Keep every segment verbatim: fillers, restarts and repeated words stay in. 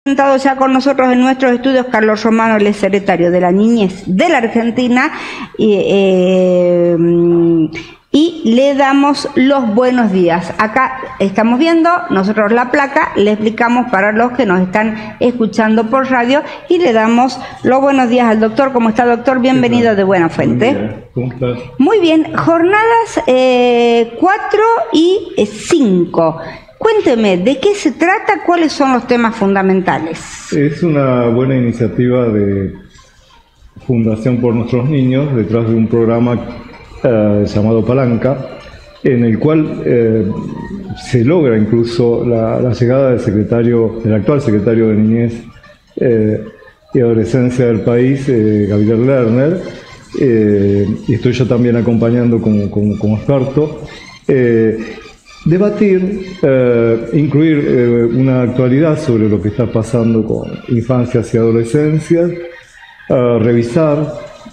Sentado ya con nosotros en nuestros estudios Carlos Romano, el secretario de la Niñez de la Argentina, y, eh, y le damos los buenos días. Acá estamos viendo nosotros la placa, le explicamos para los que nos están escuchando por radio y le damos los buenos días al doctor. ¿Cómo está, doctor? Bienvenido de Buena Fuente. ¿Cómo estás? Muy bien, jornadas eh, cuatro y cinco. Cuénteme, ¿de qué se trata? ¿Cuáles son los temas fundamentales? Es una buena iniciativa de Fundación por Nuestros Niños, detrás de un programa eh, llamado Palanca, en el cual eh, se logra incluso la, la llegada del secretario, del actual secretario de Niñez eh, y Adolescencia del país, eh, Gabriel Lerner, eh, y estoy yo también acompañando como, como, como experto. Eh, Debatir, eh, incluir eh, una actualidad sobre lo que está pasando con infancias y adolescencias, eh, revisar,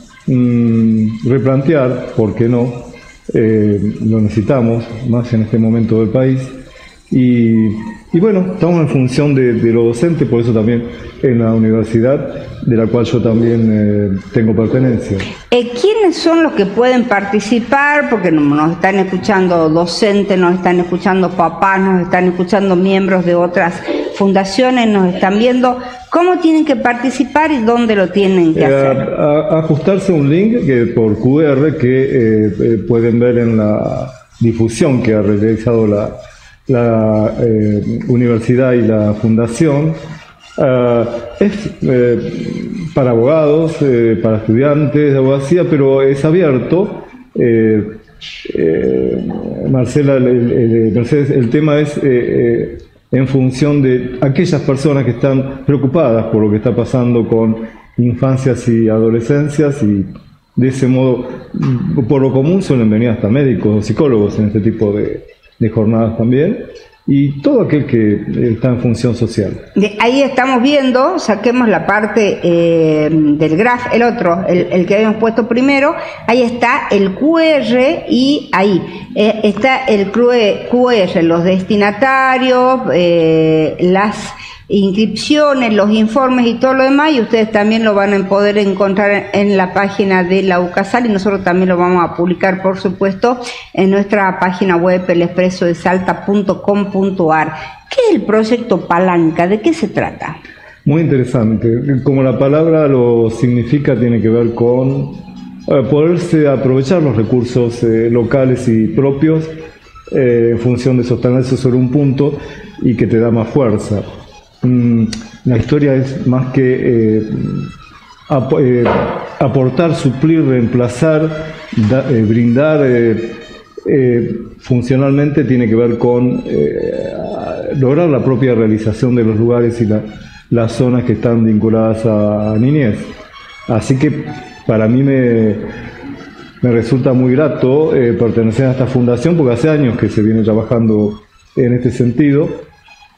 mmm, replantear, ¿por qué no? Eh, lo necesitamos, más en este momento del país. Y, y bueno, estamos en función de, de lo docente, por eso también en la universidad, de la cual yo también eh, tengo pertenencia. Eh, ¿Quiénes son los que pueden participar? Porque nos están escuchando docentes, nos están escuchando papás, nos están escuchando miembros de otras fundaciones, nos están viendo. ¿Cómo tienen que participar y dónde lo tienen que eh, hacer? A, a ajustarse un link que, por Q R que eh, eh, pueden ver en la difusión que ha realizado la la eh, universidad y la fundación. Uh, es eh, para abogados, eh, para estudiantes de abogacía, pero es abierto. Eh, eh, Marcela, el, el, Mercedes, el tema es eh, eh, en función de aquellas personas que están preocupadas por lo que está pasando con infancias y adolescencias, y de ese modo, por lo común suelen venir hasta médicos o psicólogos en este tipo de de jornadas también, y todo aquel que está en función social. De ahí estamos viendo, saquemos la parte eh, del graph, el otro, el, el que habíamos puesto primero, ahí está el Q R y ahí eh, está el Q R, los destinatarios, eh, las inscripciones, los informes y todo lo demás, y ustedes también lo van a poder encontrar en la página de la UCASAL, y nosotros también lo vamos a publicar, por supuesto, en nuestra página web, el expreso de salta punto com punto a r. ¿Qué es el proyecto Palanca? ¿De qué se trata? Muy interesante. Como la palabra lo significa, tiene que ver con eh, poderse aprovechar los recursos eh, locales y propios eh, en función de sostenerse sobre un punto y que te da más fuerza. La historia es más que eh, ap eh, aportar, suplir, reemplazar, da, eh, brindar, eh, eh, funcionalmente tiene que ver con eh, lograr la propia realización de los lugares y la, las zonas que están vinculadas a, a niñez. Así que para mí me, me resulta muy grato eh, pertenecer a esta fundación, porque hace años que se viene trabajando en este sentido.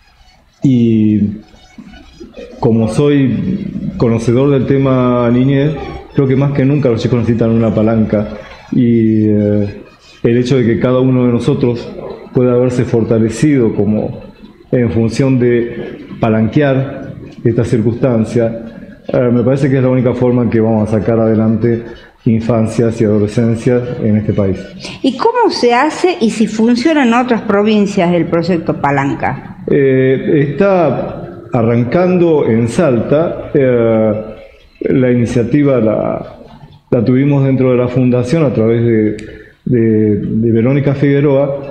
Y como soy conocedor del tema niñez, creo que más que nunca los chicos necesitan una palanca, y eh, el hecho de que cada uno de nosotros pueda verse fortalecido como en función de palanquear esta circunstancia, eh, me parece que es la única forma en que vamos a sacar adelante infancias y adolescencias en este país. ¿Y cómo se hace y si funciona en otras provincias el proyecto Palanca? Eh, está arrancando en Salta. Eh, la iniciativa la, la tuvimos dentro de la fundación a través de, de, de Verónica Figueroa,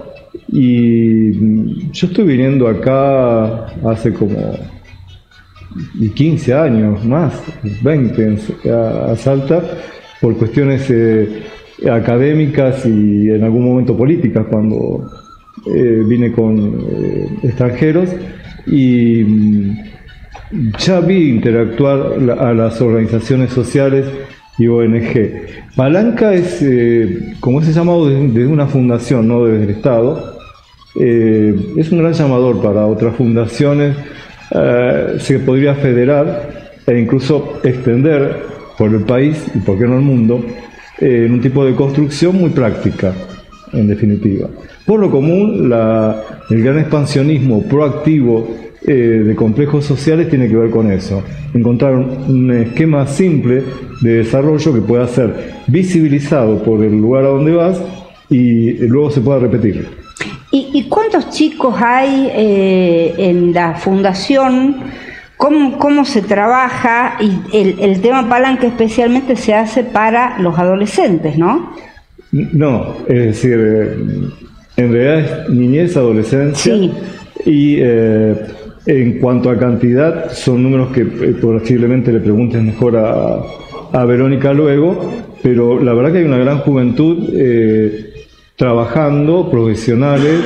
y yo estoy viniendo acá hace como quince años, más, veinte a, a Salta, por cuestiones eh, académicas y en algún momento políticas, cuando eh, vine con eh, extranjeros, y ya vi interactuar la, a las organizaciones sociales y O N G. Palanca es, eh, como es llamado desde, desde una fundación, no desde el Estado, eh, es un gran llamador para otras fundaciones. Eh, se podría federar e incluso extender por el país y por qué no el mundo, eh, en un tipo de construcción muy práctica, en definitiva. Por lo común, la, el gran expansionismo proactivo eh, de complejos sociales tiene que ver con eso. Encontrar un, un esquema simple de desarrollo que pueda ser visibilizado por el lugar a donde vas y luego se pueda repetir. ¿Y, y cuántos chicos hay eh, en la fundación? ¿Cómo, cómo se trabaja? Y el, el tema Palanca especialmente se hace para los adolescentes, ¿no? No, es decir, eh, en realidad es niñez, adolescencia. Sí. Y eh, en cuanto a cantidad, son números que eh, posiblemente le preguntes mejor a, a Verónica luego, pero la verdad que hay una gran juventud eh, trabajando, profesionales,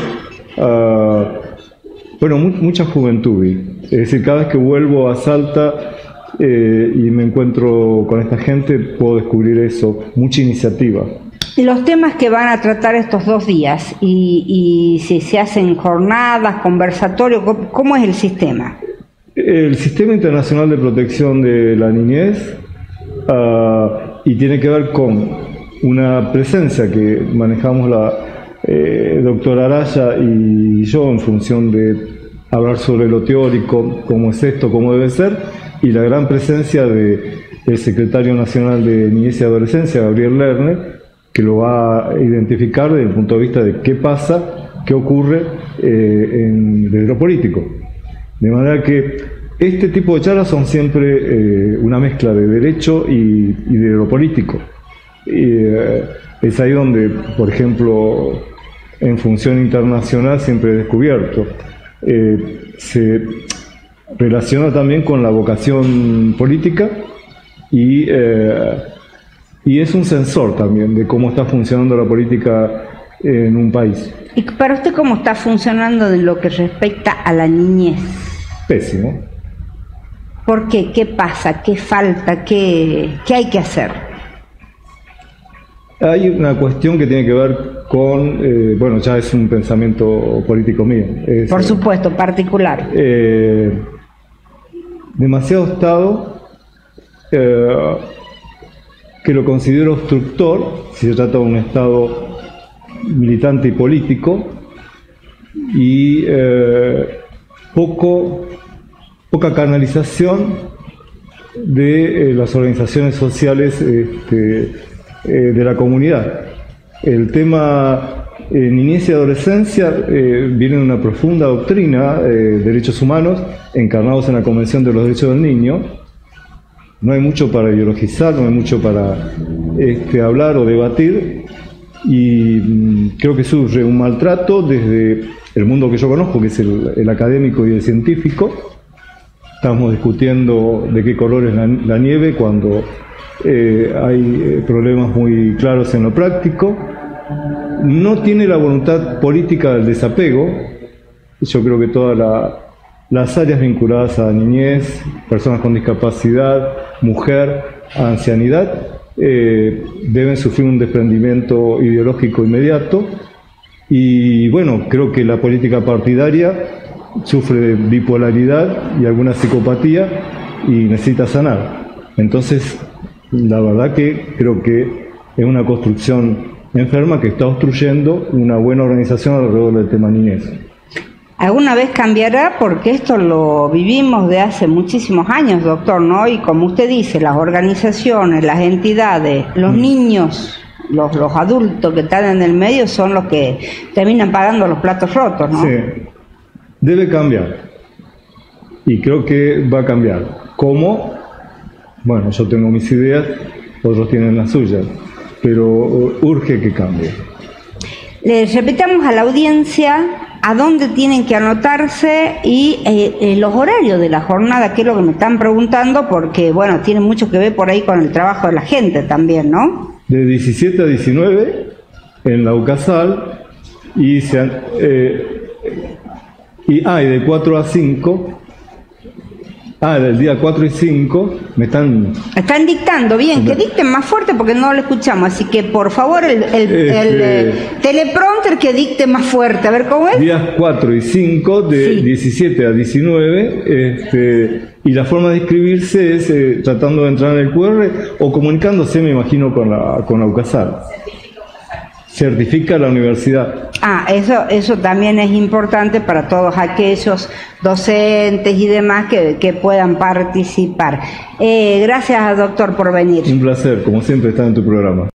uh, bueno, mu mucha juventud. Es decir, cada vez que vuelvo a Salta eh, y me encuentro con esta gente, puedo descubrir eso, mucha iniciativa. Y los temas que van a tratar estos dos días, y, y si se hacen jornadas, conversatorios, ¿cómo, cómo es el sistema? El Sistema Internacional de Protección de la Niñez, uh, y tiene que ver con una presencia que manejamos la eh, doctora Araya y yo en función de hablar sobre lo teórico, cómo es esto, cómo debe ser, y la gran presencia de, del Secretario Nacional de Niñez y Adolescencia, Gabriel Lerner, que lo va a identificar desde el punto de vista de qué pasa, qué ocurre eh, en, desde lo político. De manera que este tipo de charlas son siempre eh, una mezcla de derecho y, y de lo político. Y, eh, es ahí donde, por ejemplo, en función internacional siempre he descubierto, eh, se relaciona también con la vocación política y, eh, y es un sensor también de cómo está funcionando la política en un país. ¿Y para usted cómo está funcionando en lo que respecta a la niñez? Pésimo. ¿Por qué? ¿Qué pasa? ¿Qué falta? ¿Qué, qué hay que hacer? Hay una cuestión que tiene que ver con, eh, bueno, ya es un pensamiento político mío. Es, Por supuesto, particular. Eh, demasiado Estado, eh, que lo considero obstructor, si se trata de un Estado militante y político, y eh, poco, poca canalización de eh, las organizaciones sociales este, Eh, de la comunidad. El tema eh, niñez y adolescencia eh, viene de una profunda doctrina de eh, derechos humanos encarnados en la Convención de los Derechos del Niño. No hay mucho para ideologizar, no hay mucho para este, hablar o debatir, y mm, creo que surge un maltrato desde el mundo que yo conozco, que es el, el académico y el científico. Estamos discutiendo de qué color es la, la nieve cuando Eh, hay eh, problemas muy claros en lo práctico. No tiene la voluntad política del desapego. Yo creo que todas la, las áreas vinculadas a niñez, personas con discapacidad, mujer, ancianidad, eh, deben sufrir un desprendimiento ideológico inmediato. Y bueno, creo que la política partidaria sufre de bipolaridad y alguna psicopatía y necesita sanar. Entonces, la verdad que creo que es una construcción enferma que está obstruyendo una buena organización alrededor del tema niñez. ¿Alguna vez cambiará? Porque esto lo vivimos de hace muchísimos años, doctor, ¿no? Y como usted dice, las organizaciones, las entidades, los mm. niños, los, los adultos que están en el medio son los que terminan pagando los platos rotos, ¿no? Sí, debe cambiar. Y creo que va a cambiar. ¿Cómo? Bueno, yo tengo mis ideas, otros tienen las suyas, pero urge que cambie. Les repitamos a la audiencia a dónde tienen que anotarse y eh, eh, los horarios de la jornada, que es lo que me están preguntando, porque, bueno, tiene mucho que ver por ahí con el trabajo de la gente también, ¿no? De diecisiete a diecinueve en la UCASAL y, se, eh, y, ah, y de cuatro a cinco. Ah, del día cuatro y cinco me están... Están dictando, bien, que dicten más fuerte porque no lo escuchamos, así que por favor el, el, este... el eh, teleprompter que dicte más fuerte, a ver cómo es. Días cuatro y cinco de sí. diecisiete a diecinueve, este, y la forma de inscribirse es eh, tratando de entrar en el cu erre o comunicándose, me imagino, con la, con la UCASAL. certifica la universidad. Ah, eso, eso también es importante para todos aquellos docentes y demás que, que puedan participar. Eh, gracias, doctor, por venir. Un placer, como siempre, estar en tu programa.